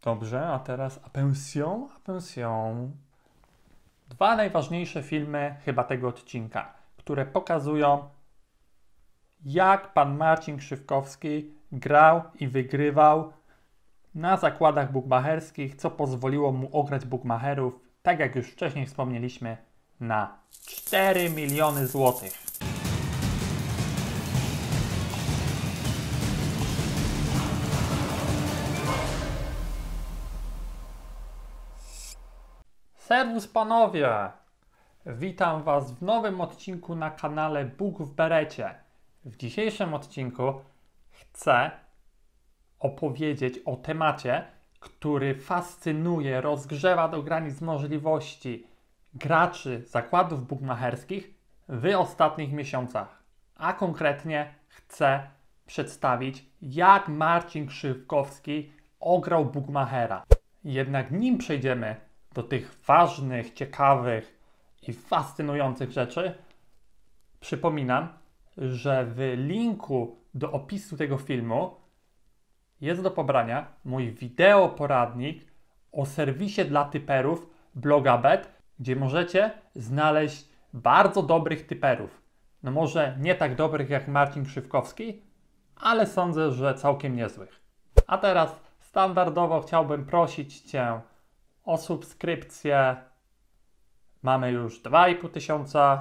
Dobrze, a teraz Attention, attention. Dwa najważniejsze filmy chyba tego odcinka, które pokazują, jak pan Marcin Krzywkowski grał i wygrywał na zakładach bukmacherskich, co pozwoliło mu ograć bukmacherów, tak jak już wcześniej wspomnieliśmy, na 4 miliony złotych. Serwus panowie! Witam was w nowym odcinku na kanale Buk w Berecie. W dzisiejszym odcinku chcę opowiedzieć o temacie, który fascynuje, rozgrzewa do granic możliwości graczy zakładów bukmacherskich w ostatnich miesiącach. A konkretnie chcę przedstawić, jak Marcin Krzywkowski ograł bukmachera. Jednak nim przejdziemy do tych ważnych, ciekawych i fascynujących rzeczy, przypominam, że w linku do opisu tego filmu jest do pobrania mój wideo poradnik o serwisie dla typerów Blogabet, gdzie możecie znaleźć bardzo dobrych typerów. No może nie tak dobrych jak Marcin Krzywkowski, ale sądzę, że całkiem niezłych. A teraz standardowo chciałbym prosić Cię o subskrypcję. Mamy już 2500.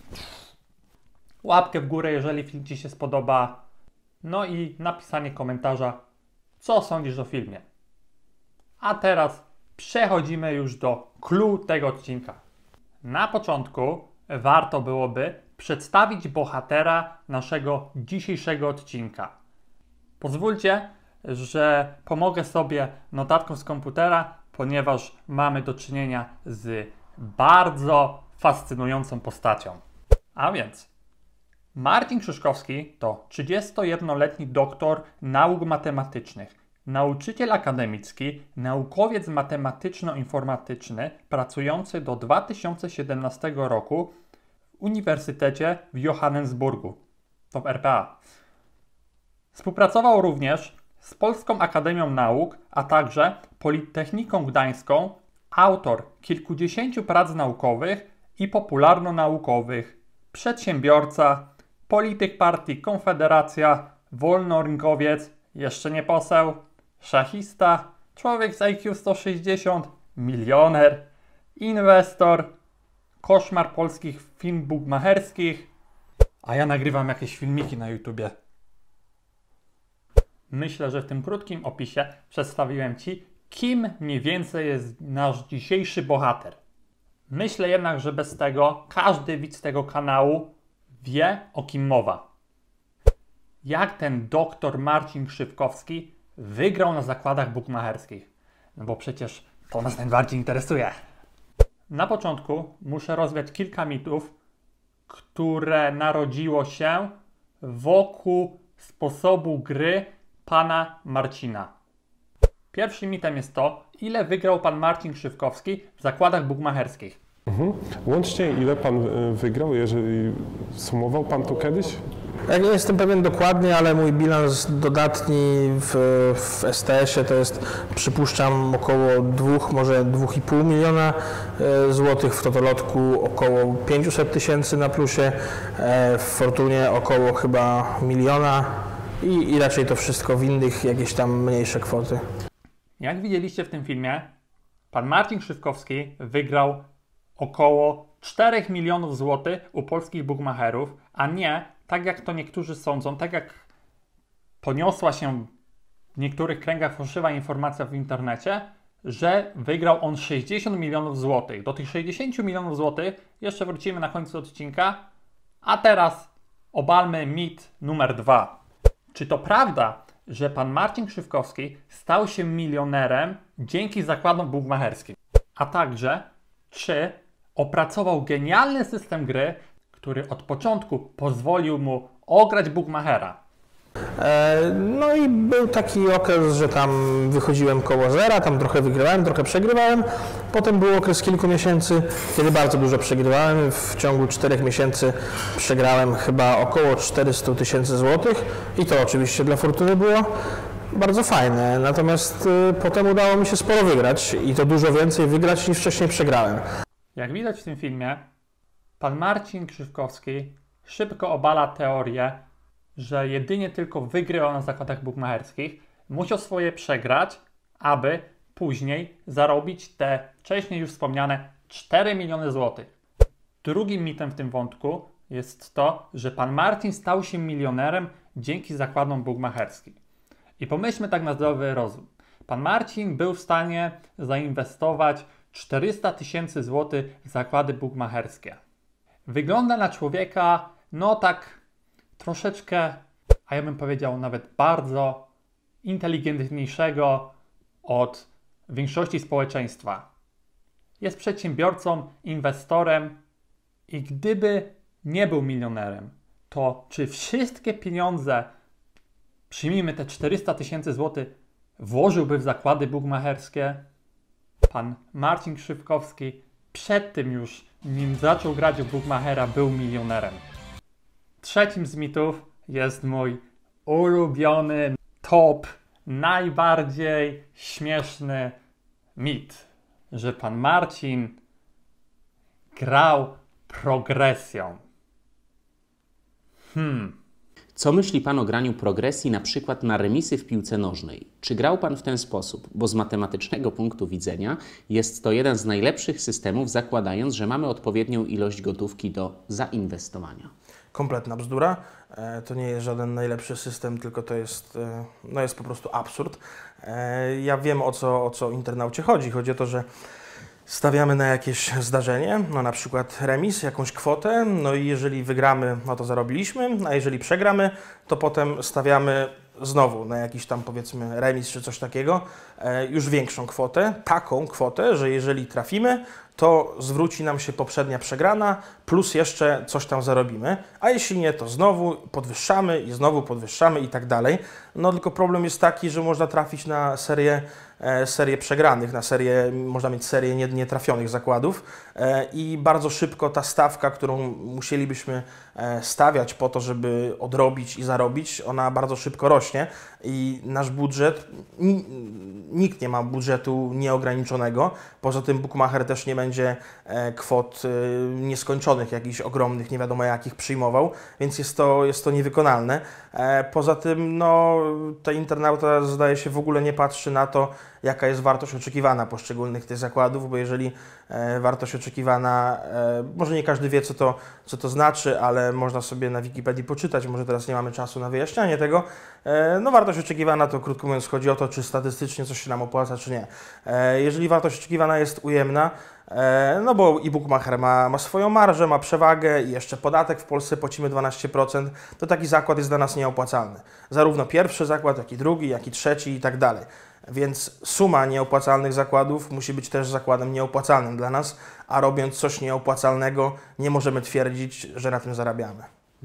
Łapkę w górę, jeżeli film Ci się spodoba. No i napisanie komentarza, co sądzisz o filmie. A teraz przechodzimy już do clou tego odcinka. Na początku warto byłoby przedstawić bohatera naszego dzisiejszego odcinka. Pozwólcie, że pomogę sobie notatką z komputera, ponieważ mamy do czynienia z bardzo fascynującą postacią. A więc Marcin Krzywkowski to 31-letni doktor nauk matematycznych, nauczyciel akademicki, naukowiec matematyczno-informatyczny pracujący do 2017 roku w Uniwersytecie w Johannesburgu, to w RPA. Współpracował również z Polską Akademią Nauk, a także Politechniką Gdańską, autor kilkudziesięciu prac naukowych i popularno-naukowych, przedsiębiorca, polityk partii Konfederacja, wolnorynkowiec, jeszcze nie poseł, szachista, człowiek z IQ 160, milioner, inwestor, koszmar polskich firm bukmacherskich, a ja nagrywam jakieś filmiki na YouTubie. Myślę, że w tym krótkim opisie przedstawiłem Ci, kim mniej więcej jest nasz dzisiejszy bohater. Myślę jednak, że bez tego każdy widz tego kanału wie, o kim mowa. Jak ten doktor Marcin Krzywkowski wygrał na zakładach bukmacherskich. No bo przecież to nas najbardziej interesuje. Na początku muszę rozwiać kilka mitów, które narodziło się wokół sposobu gry pana Marcina. Pierwszym mitem jest to, ile wygrał pan Marcin Krzywkowski w zakładach bukmacherskich. Łącznie ile pan wygrał, jeżeli sumował pan to kiedyś? Ja nie jestem pewien dokładnie, ale mój bilans dodatni w STS-ie to jest, przypuszczam, około 2, może 2,5 miliona złotych, w Totolotku około 500 tysięcy na plusie, w Fortunie około chyba miliona i raczej to wszystko w innych jakieś tam mniejsze kwoty. Jak widzieliście w tym filmie, pan Marcin Krzywkowski wygrał około 4 milionów złotych u polskich bukmacherów, a nie, tak jak to niektórzy sądzą, tak jak poniosła się w niektórych kręgach fałszywa informacja w internecie, że wygrał on 60 milionów złotych. Do tych 60 milionów złotych jeszcze wrócimy na końcu odcinka, a teraz obalmy mit numer 2. Czy to prawda, że pan Marcin Krzywkowski stał się milionerem dzięki zakładom bukmacherskim? A także, czy opracował genialny system gry, który od początku pozwolił mu ograć bukmachera? No i był taki okres, że tam wychodziłem koło zera, tam trochę wygrywałem, trochę przegrywałem. Potem był okres kilku miesięcy, kiedy bardzo dużo przegrywałem. W ciągu 4 miesięcy przegrałem chyba około 400 tysięcy złotych i to oczywiście dla Fortuny było. bardzo fajne, natomiast potem udało mi się sporo wygrać i to dużo więcej wygrać niż wcześniej przegrałem. Jak widać w tym filmie, pan Marcin Krzywkowski szybko obala teorię, że jedynie tylko wygrywał na zakładach bukmacherskich, musiał swoje przegrać, aby później zarobić te wcześniej już wspomniane 4 miliony złotych. Drugim mitem w tym wątku jest to, że pan Marcin stał się milionerem dzięki zakładom bukmacherskim. I pomyślmy tak na zdrowy rozum. Pan Marcin był w stanie zainwestować 400 000 złotych w zakłady bukmacherskie. Wygląda na człowieka, no tak troszeczkę, a ja bym powiedział nawet bardzo inteligentniejszego od większości społeczeństwa. Jest przedsiębiorcą, inwestorem i gdyby nie był milionerem, to czy wszystkie pieniądze, przyjmijmy te 400 000 złotych, włożyłby w zakłady bukmacherskie? Pan Marcin Krzywkowski przed tym już, nim zaczął grać w bukmachera, był milionerem. Trzecim z mitów jest mój ulubiony top, najbardziej śmieszny mit, że pan Marcin grał progresją. Co myśli Pan o graniu progresji na przykład na remisy w piłce nożnej? Czy grał Pan w ten sposób? Bo z matematycznego punktu widzenia jest to jeden z najlepszych systemów, zakładając, że mamy odpowiednią ilość gotówki do zainwestowania. Kompletna bzdura. To nie jest żaden najlepszy system, tylko to jest, no jest po prostu absurd. Ja wiem, o co internaucie chodzi. Chodzi o to, że stawiamy na jakieś zdarzenie, no na przykład remis, jakąś kwotę, no i jeżeli wygramy, no to zarobiliśmy, a jeżeli przegramy, to potem stawiamy znowu na jakiś tam, powiedzmy, remis czy coś takiego, już większą kwotę, taką kwotę, że jeżeli trafimy, to zwróci nam się poprzednia przegrana, plus jeszcze coś tam zarobimy, a jeśli nie, to znowu podwyższamy i znowu podwyższamy i tak dalej. No tylko problem jest taki, że można trafić na serię przegranych, można mieć serię nietrafionych zakładów i bardzo szybko ta stawka, którą musielibyśmy stawiać po to, żeby odrobić i zarobić, ona bardzo szybko rośnie i nasz budżet, nikt nie ma budżetu nieograniczonego, poza tym bukmacher też nie będzie kwot nieskończonych, jakichś ogromnych, nie wiadomo jakich przyjmował, więc jest to niewykonalne. Poza tym no, ta internauta zdaje się w ogóle nie patrzy na to, jaka jest wartość oczekiwana poszczególnych tych zakładów, bo jeżeli wartość oczekiwana, może nie każdy wie, co to znaczy, ale można sobie na Wikipedii poczytać, może teraz nie mamy czasu na wyjaśnianie tego. No wartość oczekiwana to, krótko mówiąc, chodzi o to, czy statystycznie coś się nam opłaca, czy nie. Jeżeli wartość oczekiwana jest ujemna, no bo i bukmacher ma swoją marżę, ma przewagę i jeszcze podatek w Polsce płacimy 12%, to taki zakład jest dla nas nieopłacalny. Zarówno pierwszy zakład, jak i drugi, jak i trzeci i tak dalej. Więc suma nieopłacalnych zakładów musi być też zakładem nieopłacalnym dla nas, a robiąc coś nieopłacalnego nie możemy twierdzić, że na tym zarabiamy.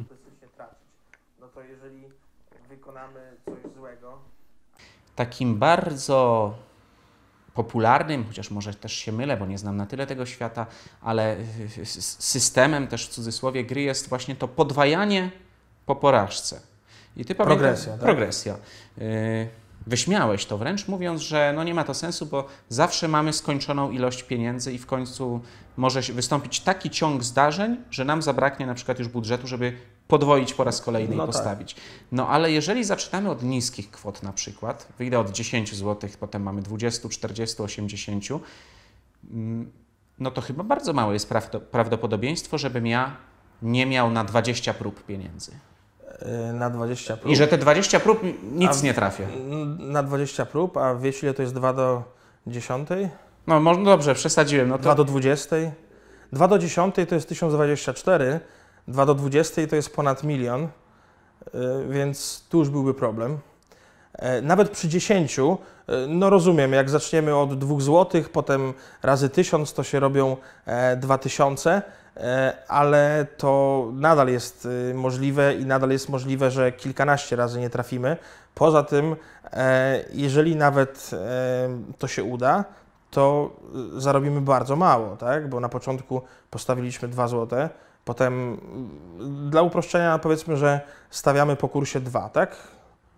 No to jeżeli wykonamy coś złego... Takim bardzo popularnym, chociaż może też się mylę, bo nie znam na tyle tego świata, ale systemem też w cudzysłowie gry jest właśnie to podwajanie po porażce. I ty Progresja, tak? Progresja. Wyśmiałeś to wręcz, mówiąc, że no nie ma to sensu, bo zawsze mamy skończoną ilość pieniędzy i w końcu może wystąpić taki ciąg zdarzeń, że nam zabraknie na przykład już budżetu, żeby podwoić po raz kolejny i postawić. Tak. No ale jeżeli zaczynamy od niskich kwot na przykład, wyjdę od 10 zł, potem mamy 20, 40, 80, no to chyba bardzo małe jest prawdopodobieństwo, żebym ja nie miał na 20 prób pieniędzy. Na 20 prób. I że te 20 prób nic nie trafię. Na 20 prób, a wiesz ile to jest 2 do 10? No może dobrze, przesadziłem. No to... 2 do 20? 2 do 10 to jest 1024, 2 do 20 to jest ponad 1 000 000, więc tu już byłby problem. Nawet przy 10, no rozumiem, jak zaczniemy od 2 zł, potem razy 1000 to się robią 2000, ale to nadal jest możliwe i nadal jest możliwe, że kilkanaście razy nie trafimy. Poza tym, jeżeli nawet to się uda, to zarobimy bardzo mało, tak? Bo na początku postawiliśmy 2 zł, potem dla uproszczenia powiedzmy, że stawiamy po kursie 2, tak?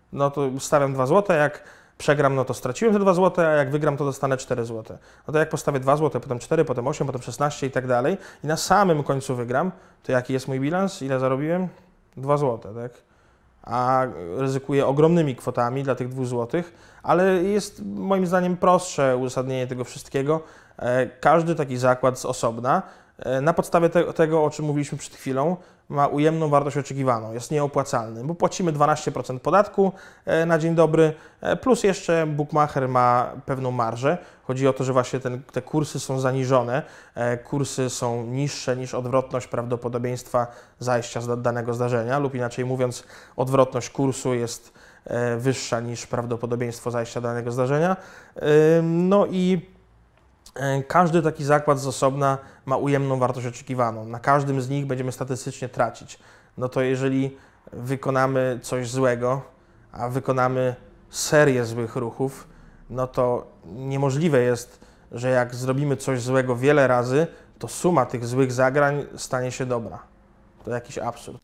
no to stawiam 2 zł, jak przegram, no to straciłem te 2 zł, a jak wygram, to dostanę 4 zł. No to jak postawię 2 zł, potem 4, potem 8, potem 16 i tak dalej i na samym końcu wygram, to jaki jest mój bilans? Ile zarobiłem? 2 zł, tak? A ryzykuję ogromnymi kwotami dla tych 2 zł, ale jest moim zdaniem prostsze uzasadnienie tego wszystkiego. Każdy taki zakład z osobna, na podstawie tego, o czym mówiliśmy przed chwilą, ma ujemną wartość oczekiwaną, jest nieopłacalny, bo płacimy 12% podatku na dzień dobry, plus jeszcze bookmacher ma pewną marżę. Chodzi o to, że właśnie te kursy są zaniżone, kursy są niższe niż odwrotność prawdopodobieństwa zajścia z danego zdarzenia, lub inaczej mówiąc, odwrotność kursu jest wyższa niż prawdopodobieństwo zajścia danego zdarzenia. No i każdy taki zakład z osobna ma ujemną wartość oczekiwaną. Na każdym z nich będziemy statystycznie tracić. No to jeżeli wykonamy coś złego, a wykonamy serię złych ruchów, no to niemożliwe jest, że jak zrobimy coś złego wiele razy, to suma tych złych zagrań stanie się dobra. To jakiś absurd.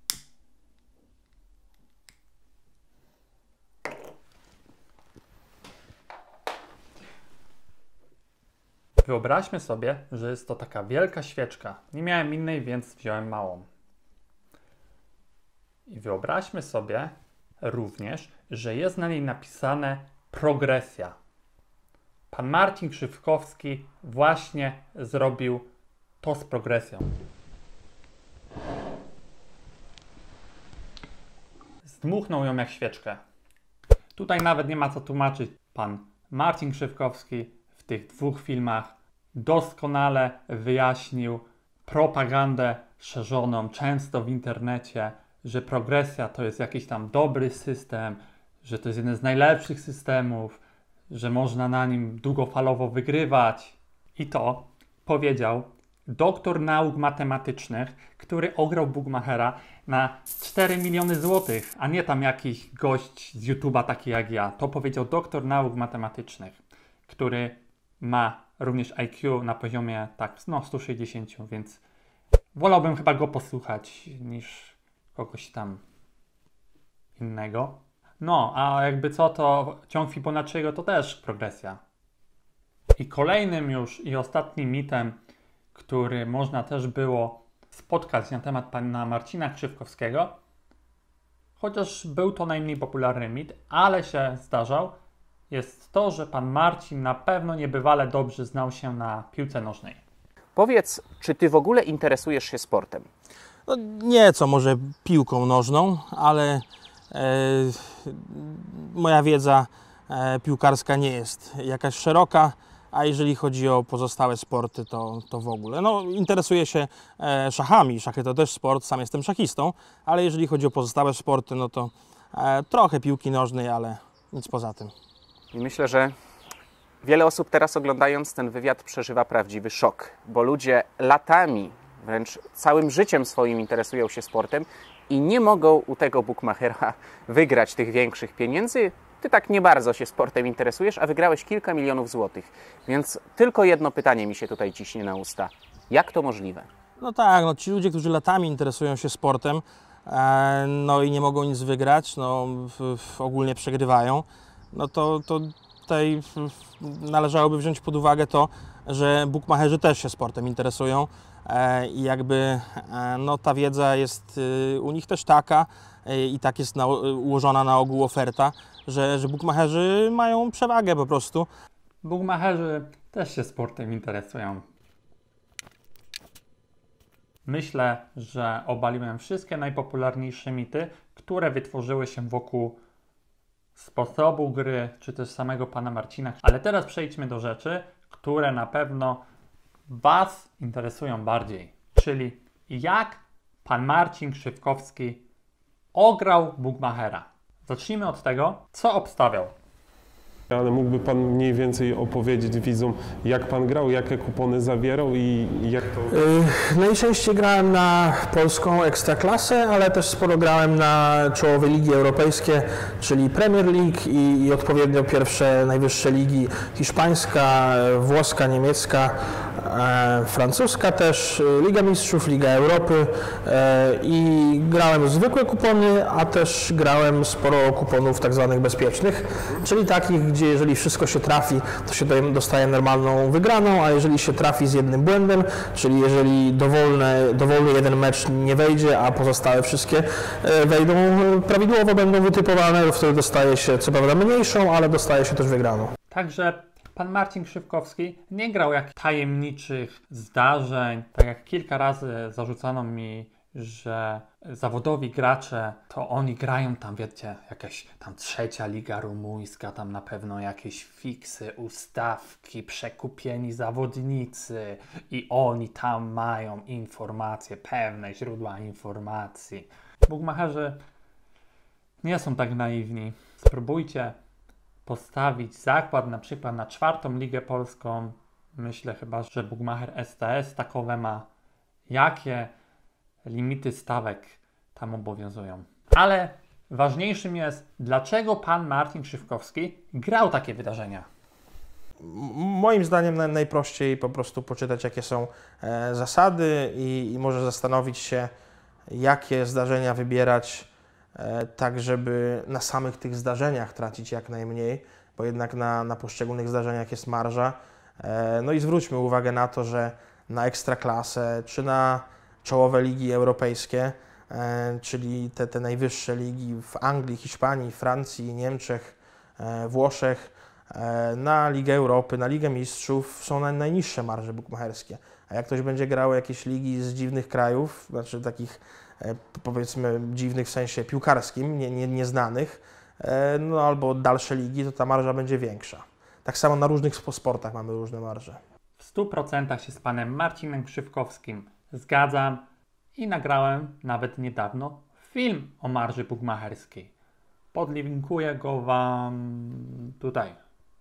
Wyobraźmy sobie, że jest to taka wielka świeczka. Nie miałem innej, więc wziąłem małą. I wyobraźmy sobie również, że jest na niej napisane progresja. Pan Marcin Krzywkowski właśnie zrobił to z progresją. Zdmuchnął ją jak świeczkę. Tutaj nawet nie ma co tłumaczyć. Pan Marcin Krzywkowski w tych 2 filmach doskonale wyjaśnił propagandę szerzoną często w internecie, że progresja to jest jakiś tam dobry system, że to jest jeden z najlepszych systemów, że można na nim długofalowo wygrywać. I to powiedział doktor nauk matematycznych, który ograł bookmachera na 4 miliony złotych, a nie tam jakiś gość z YouTube'a taki jak ja. To powiedział doktor nauk matematycznych, który ma również IQ na poziomie 160, więc wolałbym chyba go posłuchać niż kogoś tam innego. No, a jakby co, to ciąg Fibonacciego to też progresja. I kolejnym już i ostatnim mitem, który można też było spotkać na temat pana Marcina Krzywkowskiego, chociaż był to najmniej popularny mit, ale się zdarzał, jest to, że pan Marcin na pewno niebywale dobrze znał się na piłce nożnej. Powiedz, czy ty w ogóle interesujesz się sportem? No, nieco może piłką nożną, ale moja wiedza piłkarska nie jest jakaś szeroka, a jeżeli chodzi o pozostałe sporty, to w ogóle. No, interesuję się szachami, szachy to też sport, sam jestem szachistą, ale jeżeli chodzi o pozostałe sporty, no to trochę piłki nożnej, ale nic poza tym. I myślę, że wiele osób teraz oglądając ten wywiad przeżywa prawdziwy szok, bo ludzie latami, wręcz całym życiem swoim interesują się sportem i nie mogą u tego bookmachera wygrać tych większych pieniędzy. Ty tak nie bardzo się sportem interesujesz, a wygrałeś kilka milionów złotych. Więc tylko jedno pytanie mi się tutaj ciśnie na usta. Jak to możliwe? No tak, no ci ludzie, którzy latami interesują się sportem, no i nie mogą nic wygrać, no ogólnie przegrywają, no to tutaj należałoby wziąć pod uwagę to, że bookmacherzy też się sportem interesują i jakby no, ta wiedza jest u nich też taka i tak jest ułożona na ogół oferta, że bookmacherzy mają przewagę po prostu. Bookmacherzy też się sportem interesują. Myślę, że obaliłem wszystkie najpopularniejsze mity, które wytworzyły się wokół sposobu gry, czy też samego pana Marcina. Ale teraz przejdźmy do rzeczy, które na pewno was interesują bardziej. Czyli jak pan Marcin Krzywkowski ograł bookmachera. Zacznijmy od tego, co obstawiał. Ale mógłby pan mniej więcej opowiedzieć widzom, jak pan grał, jakie kupony zawierał i jak to... Najczęściej grałem na polską ekstraklasę, ale też sporo grałem na czołowe ligi europejskie, czyli Premier League i odpowiednio pierwsze najwyższe ligi hiszpańska, włoska, niemiecka. francuska też, Liga Mistrzów, Liga Europy i grałem zwykłe kupony, a też grałem sporo kuponów tak zwanych bezpiecznych, czyli takich, gdzie jeżeli wszystko się trafi, to się dostaje normalną wygraną, a jeżeli się trafi z jednym błędem, czyli jeżeli dowolny jeden mecz nie wejdzie, a pozostałe wszystkie wejdą prawidłowo, będą wytypowane, wtedy dostaje się co prawda mniejszą, ale dostaje się też wygraną. Także pan Marcin Krzywkowski nie grał jak tajemniczych zdarzeń, tak jak kilka razy zarzucano mi, że zawodowi gracze to oni grają tam, wiecie, jakaś tam 3. liga rumuńska, tam na pewno jakieś fiksy, ustawki, przekupieni zawodnicy i oni tam mają informacje, pewne źródła informacji. Bukmacherzy nie są tak naiwni. Spróbujcie postawić zakład na przykład na 4. ligę polską. Myślę chyba, że bukmacher STS takowe ma. Jakie limity stawek tam obowiązują. Ale ważniejszym jest, dlaczego pan Marcin Krzywkowski grał takie wydarzenia. Moim zdaniem najprościej po prostu poczytać, jakie są zasady i może zastanowić się, jakie zdarzenia wybierać, tak żeby na samych tych zdarzeniach tracić jak najmniej, bo jednak na poszczególnych zdarzeniach jest marża. No i zwróćmy uwagę na to, że na Ekstraklasę czy na czołowe ligi europejskie, czyli te najwyższe ligi w Anglii, Hiszpanii, Francji, Niemczech, Włoszech, na Ligę Europy, na Ligę Mistrzów są najniższe marże bukmacherskie. A jak ktoś będzie grał jakieś ligi z dziwnych krajów, znaczy takich powiedzmy dziwnych w sensie piłkarskim, nieznanych, no albo dalsze ligi, to ta marża będzie większa. Tak samo na różnych sportach mamy różne marże. W 100% się z panem Marcinem Krzywkowskim zgadzam i nagrałem nawet niedawno film o marży bukmacherskiej. Podlinkuję go wam tutaj.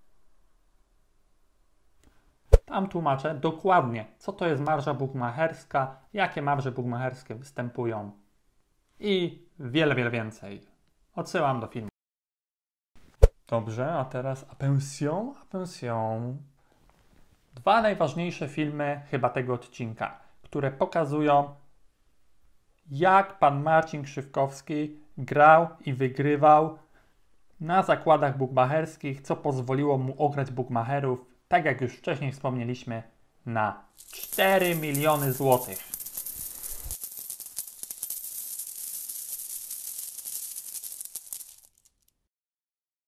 Tam tłumaczę dokładnie, co to jest marża bukmacherska, jakie marże bukmacherskie występują i wiele, wiele więcej. Odsyłam do filmu. Dobrze, a teraz attention. 2 najważniejsze filmy chyba tego odcinka, które pokazują, jak pan Marcin Krzywkowski grał i wygrywał na zakładach bukmacherskich, co pozwoliło mu ograć bukmacherów, tak jak już wcześniej wspomnieliśmy, na 4 miliony złotych.